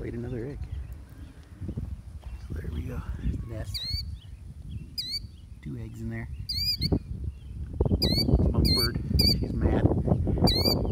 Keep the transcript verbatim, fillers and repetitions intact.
laid another egg. So there we go. There's the nest. Two eggs in there. Mama bird. She's mad.